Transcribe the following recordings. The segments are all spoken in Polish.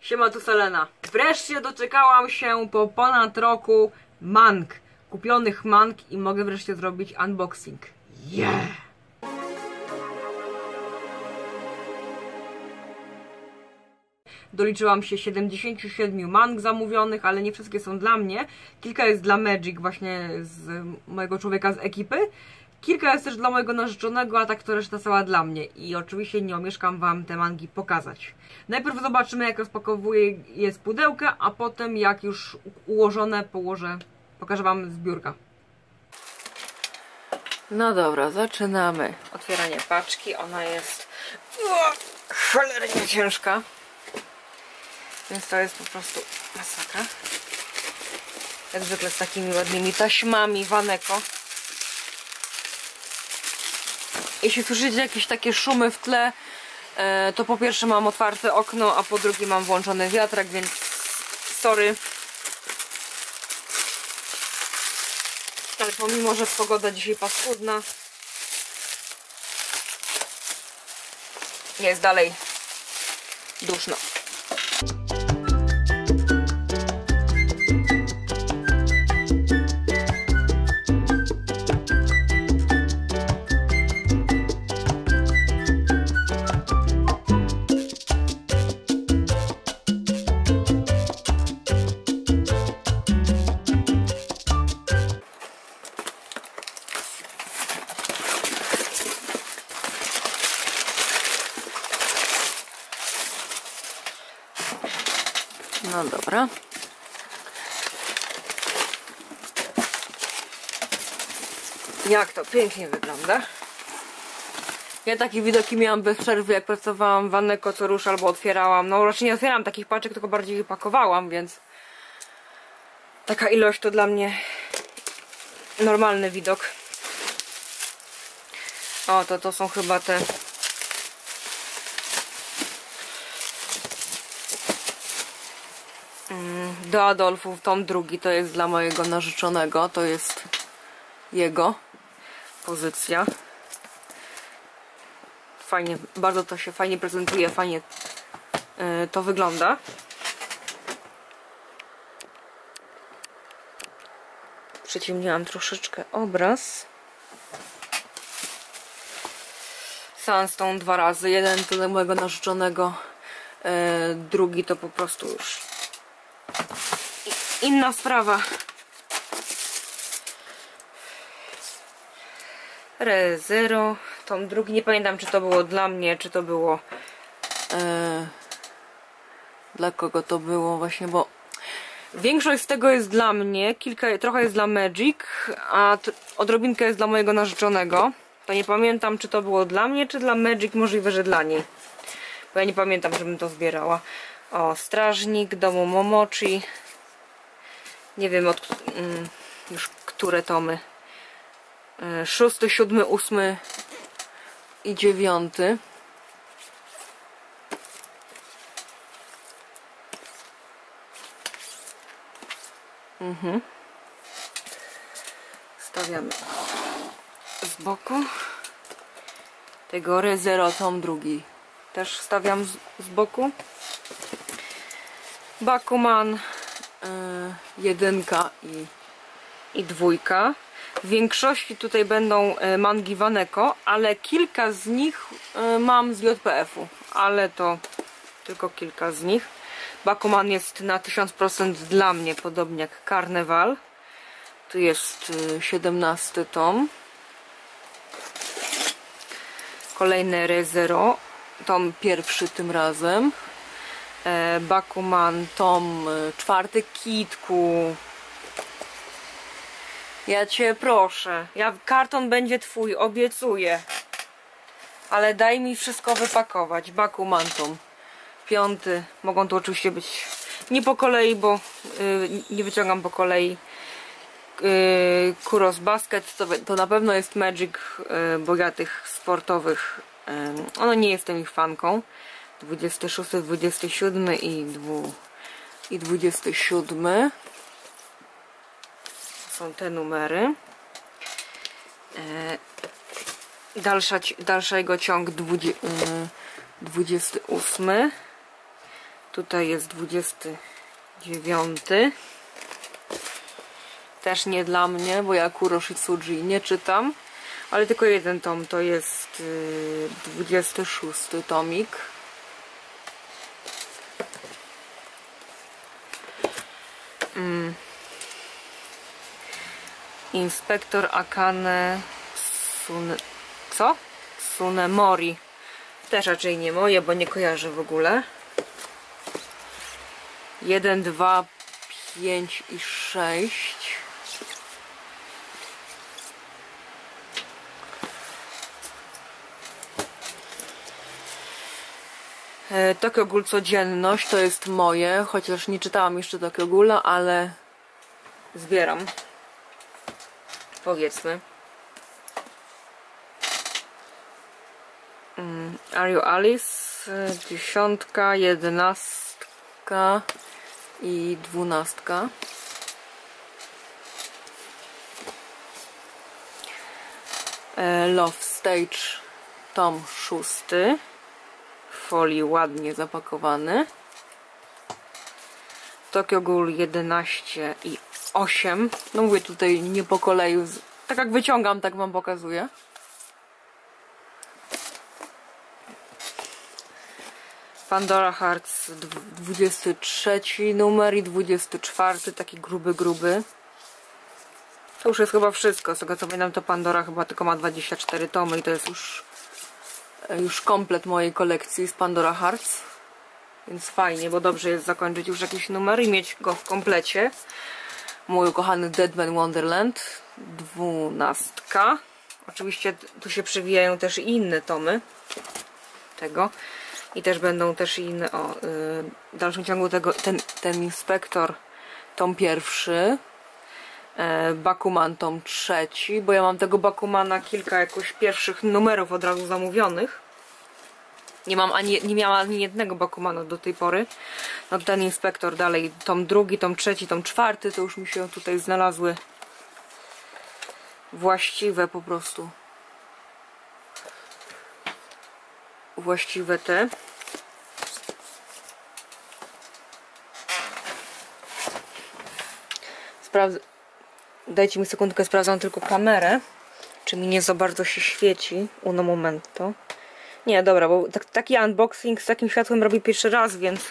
Siema, tu Selena. Wreszcie doczekałam się po ponad roku mang. Kupionych mang i mogę wreszcie zrobić unboxing. Yeah! Doliczyłam się 77 mang zamówionych, ale nie wszystkie są dla mnie. Kilka jest dla Magic, właśnie z mojego człowieka z ekipy. Kilka jest też dla mojego narzeczonego, a tak to reszta cała dla mnie. I oczywiście nie omieszkam Wam te mangi pokazać. Najpierw zobaczymy, jak rozpakowuję je z pudełka, a potem jak już ułożone pokażę Wam zbiórka. No dobra, zaczynamy. Otwieranie paczki, ona jest cholernie ciężka. Więc to jest po prostu masakra. Jak zwykle z takimi ładnymi taśmami Waneko. Jeśli słyszycie jakieś takie szumy w tle, to po pierwsze mam otwarte okno, a po drugie mam włączony wiatrak, więc sorry. Ale pomimo, że pogoda dzisiaj paskudna, jest dalej duszno. No dobra. Jak to pięknie wygląda. Ja takie widoki miałam bez przerwy, jak pracowałam w Waneko co rusz albo otwierałam. No raczej nie otwieram takich paczek, tylko bardziej je pakowałam, więc taka ilość to dla mnie normalny widok. O, to są chyba te... Do Adolfów, tom drugi to jest dla mojego narzeczonego, to jest jego pozycja. Fajnie, bardzo to się fajnie prezentuje, fajnie to wygląda. Przyciemniłam troszeczkę obraz. Sandstone 2 razy, jeden to dla mojego narzeczonego, drugi to po prostu już inna sprawa. Re:Zero, tom drugi, nie pamiętam czy to było dla mnie, czy to było dla kogo to było właśnie, bo większość z tego jest dla mnie, trochę jest dla Magic, a odrobinkę jest dla mojego narzeczonego. To nie pamiętam czy to było dla mnie, czy dla Magic, możliwe, że dla niej. Bo ja nie pamiętam, żebym to zbierała. O, Strażnik domu Momochi. Nie wiem już które tomy. 6, 7, 8 i 9. Stawiamy z boku. Tego Re:Zero tom drugi też stawiam z boku. Bakuman 1 i 2. W większości tutaj będą mangi Waneko, ale kilka z nich mam z JPF-u, ale to tylko kilka z nich. Bakuman jest na 1000% dla mnie, podobnie jak Karnewal. Tu jest 17 tom. Kolejny Re:Zero, tom pierwszy tym razem. Bakuman, tom 4, Kitku. Ja cię proszę, karton będzie twój, obiecuję. Ale daj mi wszystko wypakować. Bakuman, tom 5. Mogą to oczywiście być nie po kolei, bo nie wyciągam po kolei. Kuros Basket to na pewno jest Magic, bo ja tych sportowych, ono nie jestem ich fanką. 26, 27 i 27 są te numery. Dalszego ciąg 28. Tutaj jest 29. Też nie dla mnie, bo ja Kuroshi Tsuji nie czytam. Ale tylko jeden tom, to jest 26 tomik. Inspektor Akane Tsunemori. Też raczej nie moje, bo nie kojarzę w ogóle. 1, 2, 5 i 6. Tokyo Ghoul Codzienność to jest moje, chociaż nie czytałam jeszcze Tokyo Ghoula, ale zbieram. Powiedzmy. Are You Alice? 10, 11 i 12. Love Stage tom 6. W folii ładnie zapakowany. Tokyo Ghoul 11 i 8. No mówię tutaj nie po kolei. Tak jak wyciągam, tak wam pokazuję. Pandora Hearts 23 numer i 24, taki gruby. To już jest chyba wszystko. Z tego co pamiętam, to Pandora chyba tylko ma 24 tomy i to jest już komplet mojej kolekcji z Pandora Hearts. Więc fajnie, bo dobrze jest zakończyć już jakiś numer i mieć go w komplecie. Mój ukochany Deadman Wonderland 12. Oczywiście tu się przewijają też i inne tomy tego. I też będą też inne, w dalszym ciągu ten Inspektor tom 1, Bakuman tom 3, bo ja mam tego Bakumana kilka jakoś pierwszych numerów od razu zamówionych. Nie miałam ani jednego Bakumana do tej pory. No ten Inspektor dalej, tom 2, tom 3, tom 4, to już mi się tutaj znalazły właściwe po prostu. Właściwe te. Dajcie mi sekundkę, sprawdzam tylko kamerę, czy mi nie za bardzo się świeci. Uno momento. Nie, dobra, bo taki unboxing z takim światłem robię pierwszy raz, więc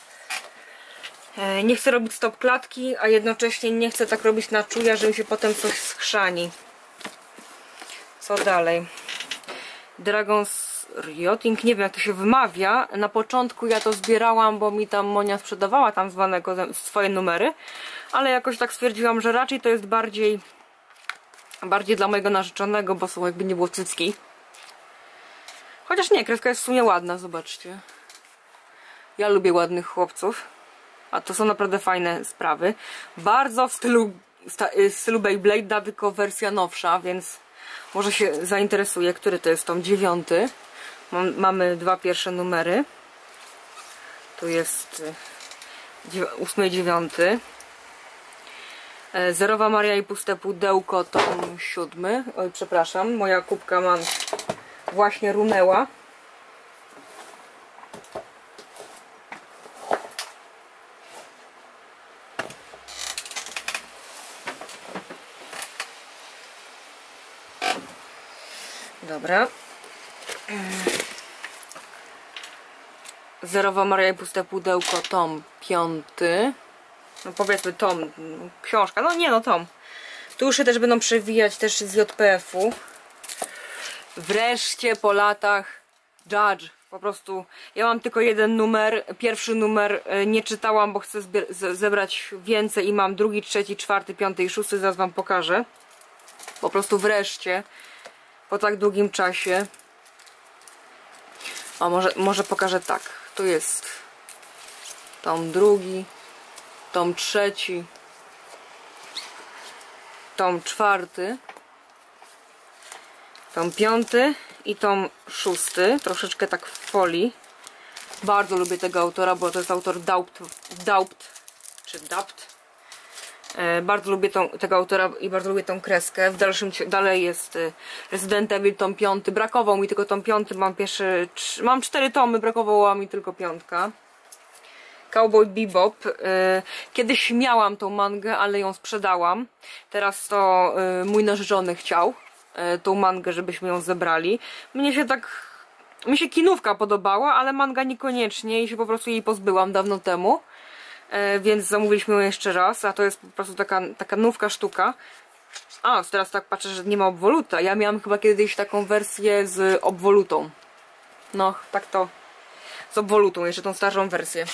nie chcę robić stop klatki, a jednocześnie nie chcę tak robić na czuja, że mi się potem coś schrzani. Co dalej? Dragon's Rioting, nie wiem jak to się wymawia. Na początku ja to zbierałam, bo mi tam Monia sprzedawała tam swoje numery, ale jakoś tak stwierdziłam, że raczej to jest bardziej dla mojego narzeczonego, bo są jakby nie było cycki. Chociaż nie, kreska jest w sumie ładna, zobaczcie. Ja lubię ładnych chłopców, a to są naprawdę fajne sprawy. Bardzo w stylu Beyblade, tylko wersja nowsza, więc może się zainteresuje, który to jest tom 9. Mamy dwa pierwsze numery. Tu jest 8 i 9. Zerowa Maria i puste pudełko tom 7. Oj, przepraszam, moja kubka właśnie runęła. Dobra. Zerowa Maria i puste pudełko tom 5. No powiedzmy tom, książka, no nie no tom. Tu już się też będą przewijać też z JPF-u. Wreszcie po latach Judge. Po prostu ja mam tylko jeden numer, pierwszy numer nie czytałam, bo chcę zebrać więcej i mam drugi, trzeci, czwarty, piąty i szósty, zaraz wam pokażę. Po prostu wreszcie po tak długim czasie. O, może pokażę tak. Tu jest tom 2, tom 3, tom 4, tom 5 i tom 6. Troszeczkę tak w folii. Bardzo lubię tego autora, bo to jest autor Daupt. Bardzo lubię tego autora i bardzo lubię tą kreskę. Dalej jest Resident Evil tom 5. Brakował mi tylko tom 5. Mam 4 tomy, brakowała mi tylko 5. Cowboy Bebop. Kiedyś miałam tą mangę, ale ją sprzedałam. Teraz to mój narzeczony chciał tą mangę, żebyśmy ją zebrali. Mi się kinówka podobała, ale manga niekoniecznie i się po prostu jej pozbyłam dawno temu. Więc zamówiliśmy ją jeszcze raz, a to jest po prostu taka nówka sztuka. A, teraz tak patrzę, że nie ma obwoluta. Ja miałam chyba kiedyś taką wersję z obwolutą. No, tak to. Z obwolutą, jeszcze tą starszą wersję.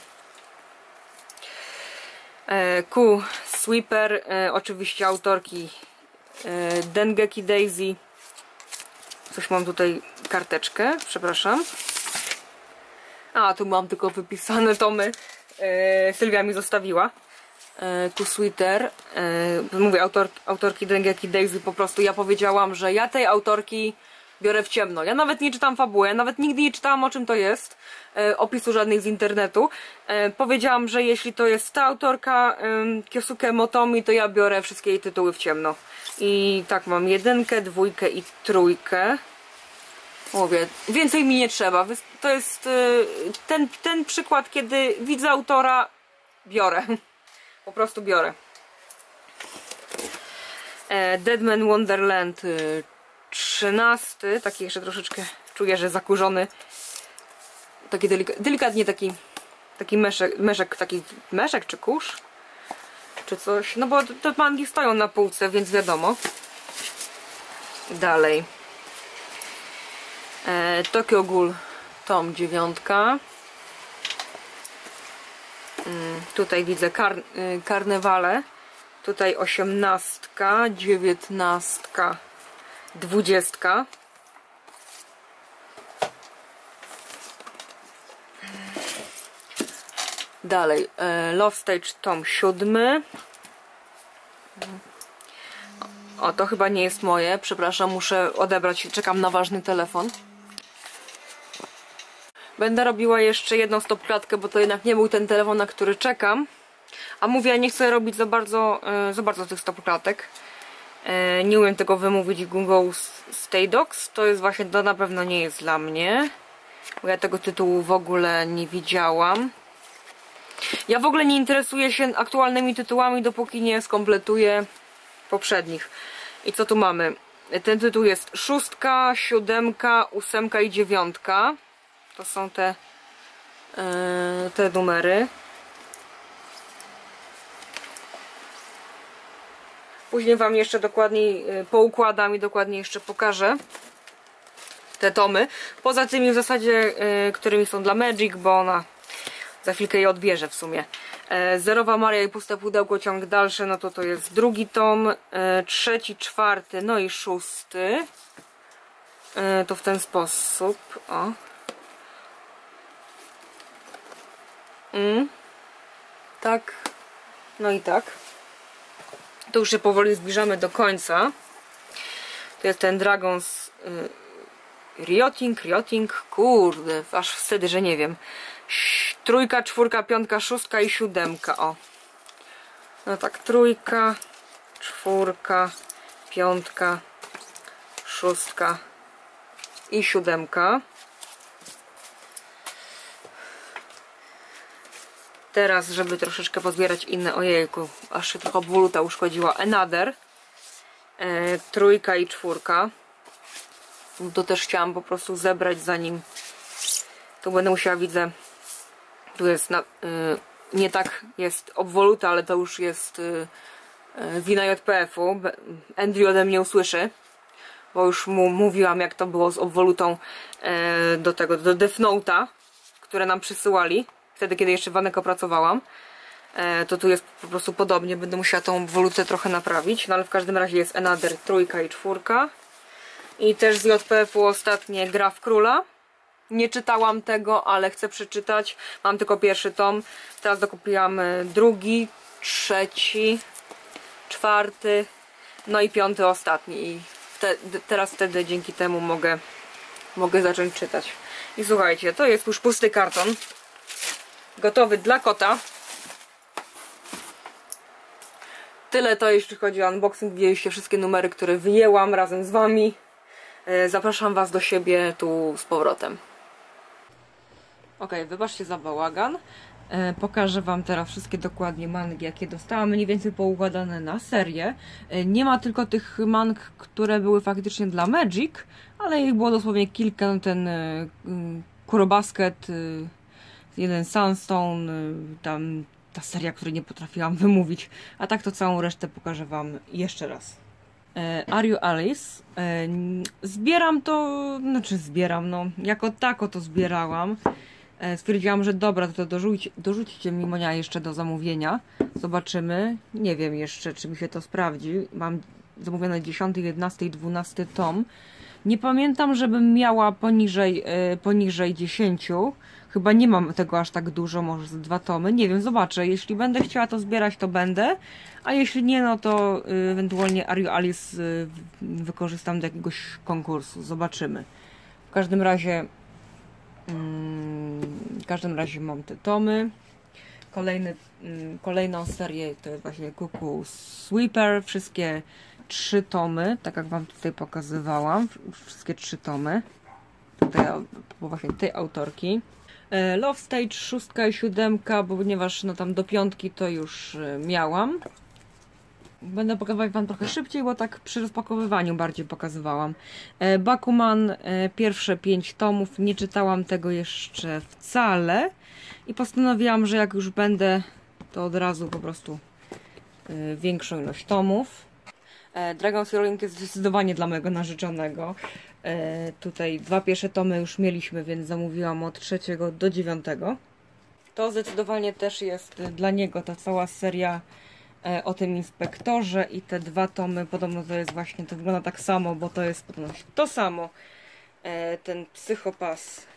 Sweeper, oczywiście autorki Dengeki Daisy. Coś mam tutaj, karteczkę, przepraszam. A, tu mam tylko wypisane tomy. Sylwia mi zostawiła. Sweeter. Mówię, autorki Dengeki Daisy, po prostu ja powiedziałam, że ja tej autorki biorę w ciemno. Ja nawet nie czytam fabuły, nawet nigdy nie czytałam, o czym to jest. Opisu żadnych z internetu. Powiedziałam, że jeśli to jest ta autorka Kyosuke Motomi, to ja biorę wszystkie jej tytuły w ciemno. I tak mam 1, 2 i 3. Mówię, więcej mi nie trzeba. To jest ten przykład, kiedy widzę autora, biorę. Po prostu biorę. Deadman Wonderland 13. Taki jeszcze troszeczkę czuję, że zakurzony. Taki delikatnie taki meszek czy kurz? Czy coś? No bo te mangi stoją na półce, więc wiadomo. Dalej. Tokyo Ghoul tom 9. Tutaj widzę karnewale. Tutaj 18, 19, 20. Dalej, Love Stage tom 7. O, to chyba nie jest moje. Przepraszam, muszę odebrać. Czekam na ważny telefon. Będę robiła jeszcze jedną stopklatkę, bo to jednak nie był ten telefon, na który czekam. A mówię, ja nie chcę robić za bardzo tych stopklatek. Nie umiem tego wymówić. Google Stay Dogs. To jest właśnie, to na pewno nie jest dla mnie. Bo ja tego tytułu w ogóle nie widziałam. Ja w ogóle nie interesuję się aktualnymi tytułami, dopóki nie skompletuję poprzednich. I co tu mamy? Ten tytuł jest 6, 7, 8 i 9. To są te numery. Później wam jeszcze dokładniej poukładam i dokładnie jeszcze pokażę te tomy. Poza tymi w zasadzie, którymi są dla Magic, bo ona za chwilkę je odbierze w sumie. Zerowa Maria i puste pudełko, ciąg dalszy, no to jest 2 tom, 3, 4, no i 6. To w ten sposób. O. Tak. No i tak. To już się powoli zbliżamy do końca. To jest ten Dragons Rioting, kurde, aż wtedy, że nie wiem. 3, 4, 5, 6 i 7. O. No tak, 3, 4, 5, 6 i 7. Teraz, żeby troszeczkę pozbierać inne, ojejku, aż się trochę obwoluta uszkodziła. Another. 3 i 4. To też chciałam po prostu zebrać, zanim tu będę musiała, widzę, tu jest nie tak jest obwoluta, ale to już jest wina JPF-u. Andrew ode mnie usłyszy, bo już mu mówiłam, jak to było z obwolutą do Death Note'a, które nam przysyłali wtedy, kiedy jeszcze w Waneko pracowałam. To tu jest po prostu podobnie, będę musiała tą obwolutę trochę naprawić, no ale w każdym razie jest Another 3 i 4. I też z JPF-u ostatnie Gra w Króla. Nie czytałam tego, ale chcę przeczytać. Mam tylko pierwszy tom. Teraz dokupiłam 2, 3, 4, no i 5 ostatni. I teraz wtedy dzięki temu mogę zacząć czytać. I słuchajcie, to jest już pusty karton. Gotowy dla kota. Tyle to jeśli chodzi o unboxing. Widzieliście wszystkie numery, które wyjęłam razem z wami. Zapraszam was do siebie tu z powrotem. Ok, wybaczcie za bałagan. Pokażę Wam teraz wszystkie dokładnie mangi, jakie dostałam, mniej więcej poukładane na serię. Nie ma tylko tych mang, które były faktycznie dla Magic, ale ich było dosłownie kilka. No ten Kurobasket, jeden Sunstone, tam ta seria, której nie potrafiłam wymówić, a tak to całą resztę pokażę Wam jeszcze raz. Are You Alice? Zbieram to, no jako tako to zbierałam. Stwierdziłam, że dobra, to dorzućcie mi Monia jeszcze do zamówienia. Zobaczymy. Nie wiem jeszcze, czy mi się to sprawdzi. Mam zamówione 10, 11 i 12 tom. Nie pamiętam, żebym miała poniżej 10. Chyba nie mam tego aż tak dużo, może z 2 tomy. Nie wiem, zobaczę. Jeśli będę chciała to zbierać, to będę. A jeśli nie, no to ewentualnie Are You Alice wykorzystam do jakiegoś konkursu. Zobaczymy. W każdym razie mam te tomy. Kolejną serię to jest właśnie Cuckoo Sweeper. Wszystkie 3 tomy, tak jak Wam tutaj pokazywałam. Wszystkie 3 tomy. Tutaj właśnie tej autorki. Love Stage 6 i 7, ponieważ no tam do 5 to już miałam. Będę pokazywać Wam trochę szybciej, bo tak przy rozpakowywaniu bardziej pokazywałam. Bakuman, pierwsze 5 tomów. Nie czytałam tego jeszcze wcale. I postanowiłam, że jak już będę, to od razu po prostu większą ilość tomów. Dragon's Rolling jest zdecydowanie dla mojego narzeczonego. Tutaj 2 pierwsze tomy już mieliśmy, więc zamówiłam od 3 do 9. To zdecydowanie też jest dla niego ta cała seria o tym inspektorze i te 2 tomy, podobno to jest właśnie, to wygląda tak samo, bo to jest podobno to samo. Ten Psychopas,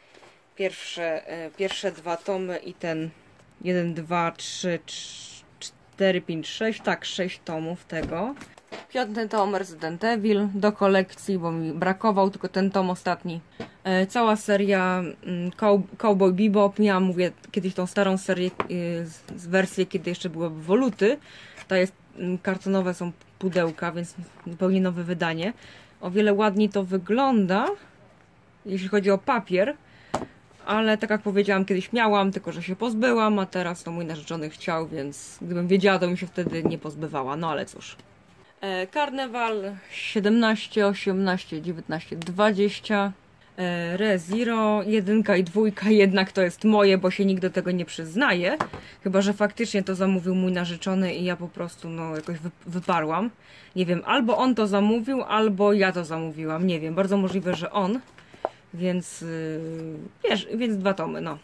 pierwsze 2 tomy i ten 1, 2, 3, 4, 5, 6, tak 6 tomów tego. 5 tom Resident Evil do kolekcji, bo mi brakował tylko ten tom ostatni. Cała seria Cowboy Bebop. Miałam, mówię, kiedyś tą starą serię z wersji, kiedy jeszcze były woluty. To jest kartonowe, są pudełka, więc zupełnie nowe wydanie. O wiele ładniej to wygląda, jeśli chodzi o papier. Ale tak jak powiedziałam, kiedyś miałam, tylko że się pozbyłam, a teraz to mój narzeczony chciał, więc gdybym wiedziała, to bym się wtedy nie pozbywała. No ale cóż. Karnewal 17, 18, 19, 20. ReZero 1 i 2 jednak to jest moje, bo się nikt do tego nie przyznaje. Chyba że faktycznie to zamówił mój narzeczony i ja po prostu no jakoś wyparłam. Nie wiem, albo on to zamówił, albo ja to zamówiłam. Nie wiem, bardzo możliwe, że on. Więc wiesz, więc 2 tomy, no.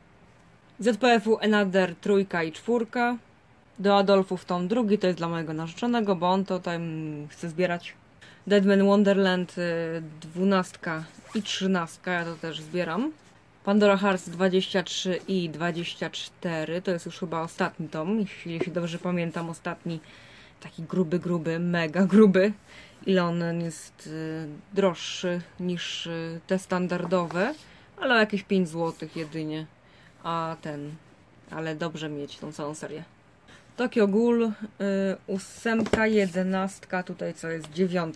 ZPF-u Another 3 i 4. Do Adolfów tom 2 to jest dla mojego narzeczonego, bo on to tam chce zbierać. Deadman Wonderland 12 i 13, ja to też zbieram. Pandora Hearts 23 i 24, to jest już chyba ostatni tom, jeśli dobrze pamiętam, ostatni taki gruby, mega gruby. Ile on jest droższy niż te standardowe, ale o jakieś 5 zł jedynie. Ale dobrze mieć tą całą serię. Tokyo Ghoul 8, 11, tutaj co jest 9.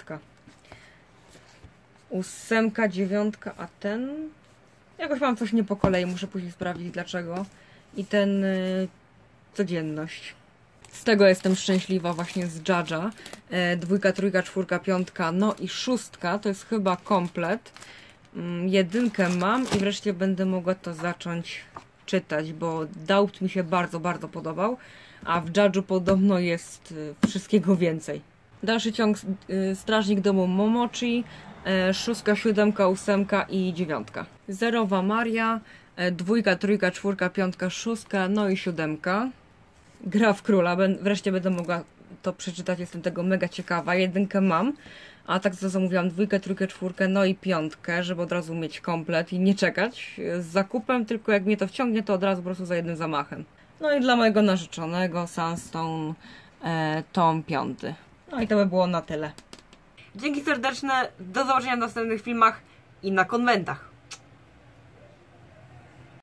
8, 9, a ten... Jakoś mam coś nie po kolei, muszę później sprawdzić dlaczego. I ten codzienność. Z tego jestem szczęśliwa właśnie z Jaja. 2, 3, 4, 5, no i 6 to jest chyba komplet. 1 mam i wreszcie będę mogła to zacząć czytać, bo Doubt mi się bardzo podobał. A w Judge'u podobno jest wszystkiego więcej. Dalszy ciąg Strażnik domu Momochi, 6, 7, 8 i 9. Zerowa Maria, 2, 3, 4, 5, 6, no i 7. Gra w króla, wreszcie będę mogła to przeczytać, jestem tego mega ciekawa. 1 mam, a tak to zamówiłam 2, 3, 4, no i 5, żeby od razu mieć komplet i nie czekać z zakupem, tylko jak mnie to wciągnie, to od razu po prostu za jednym zamachem. No i dla mojego narzeczonego Sunstone tom 5. No i to by było na tyle. Dzięki serdeczne, do zobaczenia w następnych filmach i na konwentach.